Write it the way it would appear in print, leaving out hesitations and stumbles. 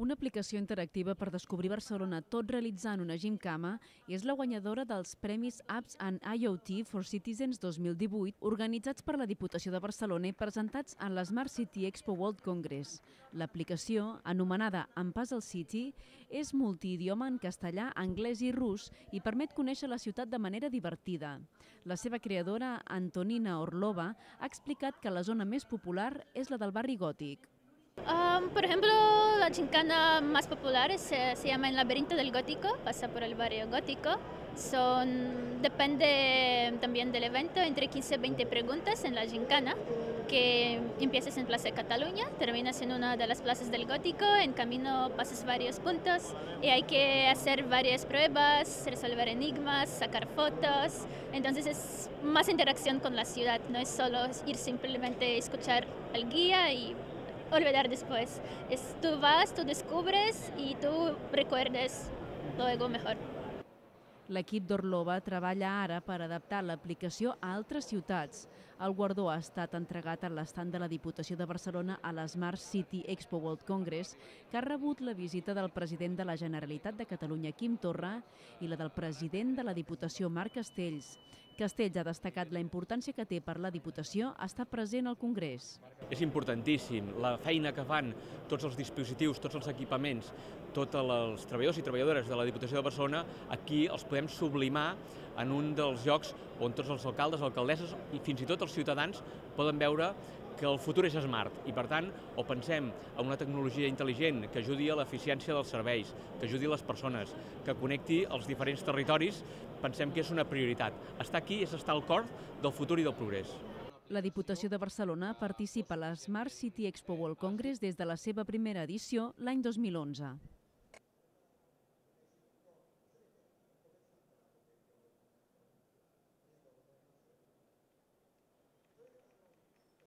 Una aplicació interactiva per descobrir Barcelona tot realitzant una gimcama és la guanyadora dels Premis Apps and IoT for Citizens 2018 organitzats per la Diputació de Barcelona i presentats en l'Smart City Expo World Congress. L'aplicació, anomenada Puzzle City, és multiidioma en castellà, anglès i rus i permet conèixer la ciutat de manera divertida. La seva creadora, Antonina Orlova, ha explicat que la zona més popular és la del barri gòtic. Por ejemplo, la gincana más popular se llama El Laberinto del Gótico, pasa por el barrio gótico. Depende también del evento, entre 15 y 20 preguntas en la gincana, que empiezas en Plaza de Cataluña, terminas en una de las plazas del Gótico, en camino pasas varios puntos y hay que hacer varias pruebas, resolver enigmas, sacar fotos. Entonces es más interacción con la ciudad, no es solo ir simplemente a escuchar al guía y olvidar después. Tú vas, tú descubres y tú recuerdes luego mejor. L'equip d'Orlova treballa ara per adaptar l'aplicació a altres ciutats. El guardó ha estat entregat a l'estand de la Diputació de Barcelona a l'Smart City Expo World Congress, que ha rebut la visita del president de la Generalitat de Catalunya, Quim Torra, i la del president de la Diputació, Marc Castells. Castells ha destacat la importància que té per la Diputació estar present al Congrés. És importantíssim la feina que fan tots els dispositius, tots els equipaments, tots els treballadors i treballadores de la Diputació de Barcelona, aquí els podem sublimar en un dels llocs on tots els alcaldes, alcaldesses i fins i tot els ciutadans poden veure que el futur és smart i, per tant, o pensem en una tecnologia intel·ligent que ajudi a l'eficiència dels serveis, que ajudi a les persones, que connecti els diferents territoris, pensem que és una prioritat. Estar aquí és estar al cor del futur i del progrés. La Diputació de Barcelona participa a la Smart City Expo World Congress des de la seva primera edició l'any 2011.